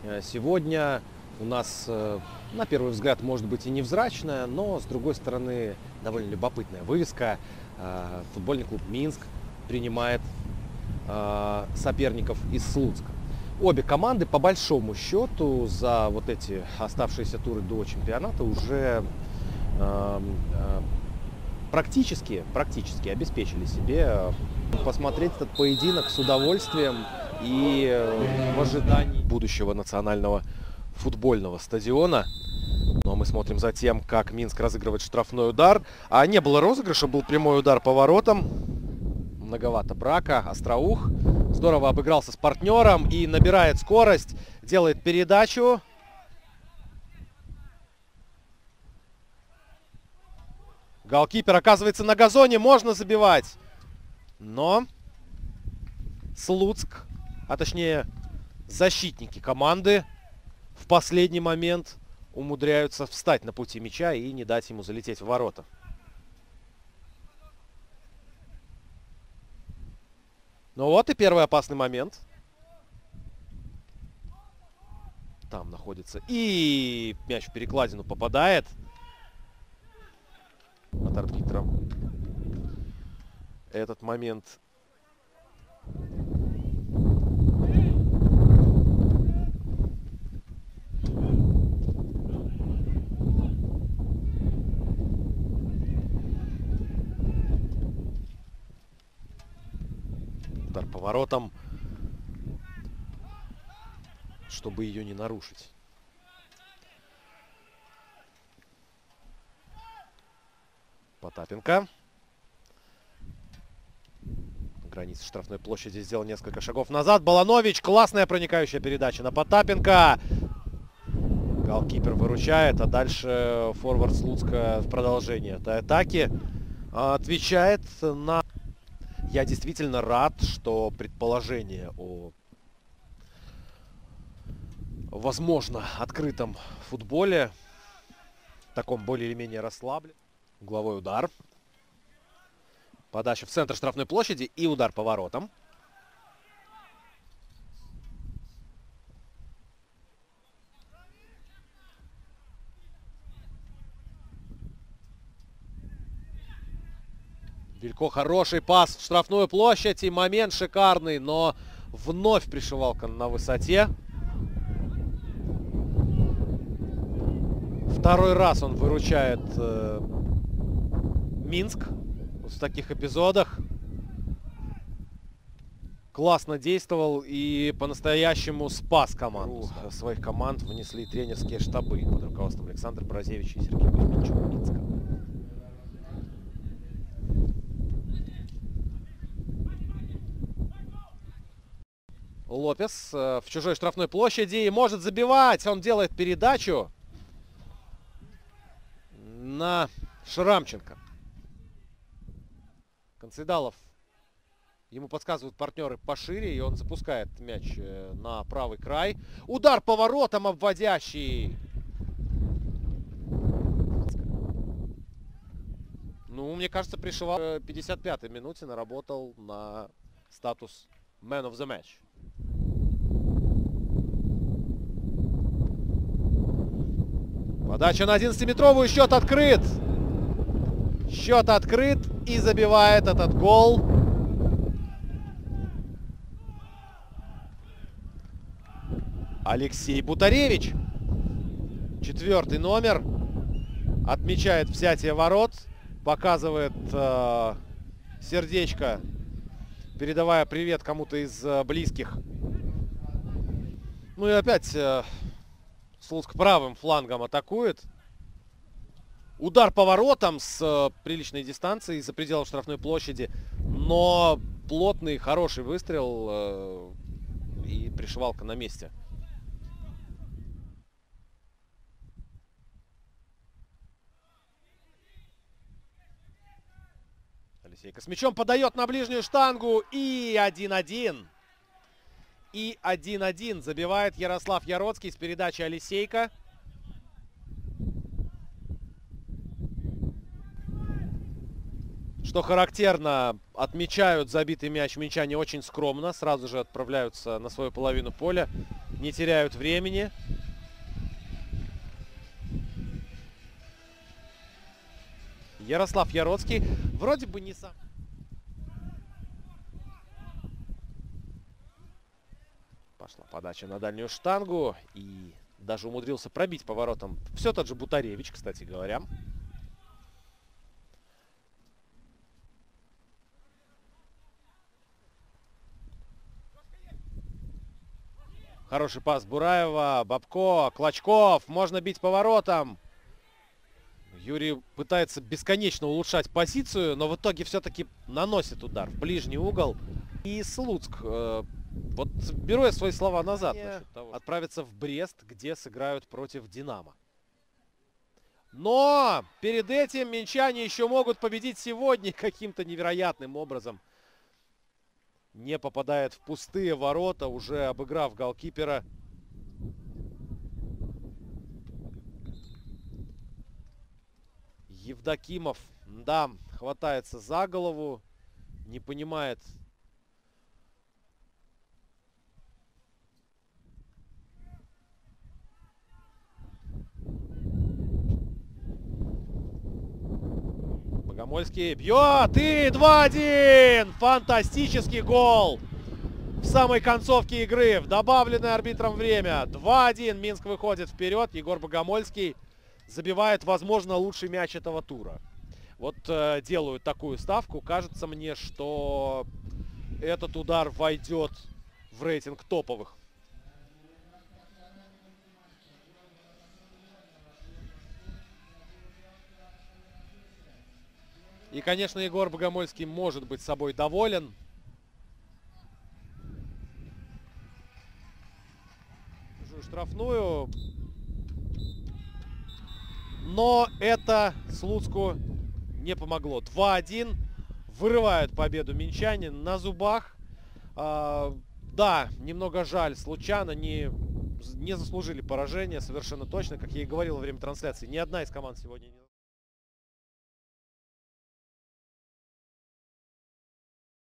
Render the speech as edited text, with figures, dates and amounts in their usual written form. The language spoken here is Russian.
Сегодня у нас, на первый взгляд, может быть и невзрачная, но, с другой стороны, довольно любопытная вывеска. Футбольный клуб «Минск» принимает соперников из Слуцка. Обе команды, по большому счету, за вот эти оставшиеся туры до чемпионата уже практически обеспечили себе посмотреть этот поединок с удовольствием и в ожидании будущего национального футбольного стадиона. Но мы смотрим за тем, как Минск разыгрывает штрафной удар. А не было розыгрыша, был прямой удар по воротам. Многовато брака. Остроух здорово обыгрался с партнером и набирает скорость. Делает передачу. Голкипер оказывается на газоне. Можно забивать. Но Слуцк, а точнее защитники команды, в последний момент умудряются встать на пути мяча и не дать ему залететь в ворота. Ну вот и первый опасный момент. Там находится. И мяч в перекладину попадает. От арбитра этот момент удар по воротам, чтобы ее не нарушить. Потапенко. Граница штрафной площади, сделал несколько шагов назад. Баланович. Классная проникающая передача на Потапенко. Голкипер выручает, а дальше форвард Слуцка в продолжении этой атаки отвечает на... Я действительно рад, что предположение о, возможно, открытом футболе, таком более или менее расслабленном. Угловой удар. Подача в центр штрафной площади и удар по воротам. Вилько, хороший пас в штрафную площадь. И момент шикарный, но вновь пришивалка на высоте. Второй раз он выручает Минск в таких эпизодах. Классно действовал и по-настоящему спас команду. Своих команд внесли тренерские штабы под руководством Александра Бразевича и Сергея Кузьминича Минска. Лопес в чужой штрафной площади и может забивать. Он делает передачу на Шрамченко. Концедалов, ему подсказывают партнеры пошире, и он запускает мяч на правый край. Удар по воротам обводящий. Ну, мне кажется, пришивал в 55-й минуте, наработал на статус Man of the Match. Подача на 11-метровую, счет открыт. Счет открыт и забивает этот гол Алексей Бутаревич. 4-й номер. Отмечает взятие ворот. Показывает сердечко, передавая привет кому-то из близких. Ну и опять Слуцк правым флангом атакует. Удар по воротам с приличной дистанции из-за пределов штрафной площади. Но плотный, хороший выстрел и пришивалка на месте. Алисейко с мячом подает на ближнюю штангу. И 1-1. И 1-1 забивает Ярослав Яроцкий с передачи Алисейко. Что характерно, отмечают забитый мяч минчане очень скромно. Сразу же отправляются на свою половину поля. Не теряют времени. Ярослав Яроцкий вроде бы не сам. Пошла подача на дальнюю штангу. И даже умудрился пробить поворотом. Все тот же Бутаревич, кстати говоря. Хороший пас Бураева, Бабко, Клочков. Можно бить поворотом. Юрий пытается бесконечно улучшать позицию, но в итоге все-таки наносит удар в ближний угол. И Слуцк, вот беру я свои слова назад, отправится в Брест, где сыграют против Динамо. Но перед этим минчане еще могут победить сегодня каким-то невероятным образом. Не попадает в пустые ворота, уже обыграв голкипера. Евдокимов, да, хватается за голову, не понимает. Богомольский бьет, и 2-1! Фантастический гол в самой концовке игры, в добавленное арбитром время. 2-1, Минск выходит вперед, Егор Богомольский забивает, возможно, лучший мяч этого тура. Вот делаю такую ставку. Кажется мне, что этот удар войдет в рейтинг топовых. И, конечно, Егор Богомольский может быть собой доволен. Штрафную. Но это Слуцку не помогло. 2-1. Вырывают победу минчане на зубах. Да, немного жаль. Случайно не заслужили поражения. Совершенно точно. Как я и говорил во время трансляции, ни одна из команд сегодня не...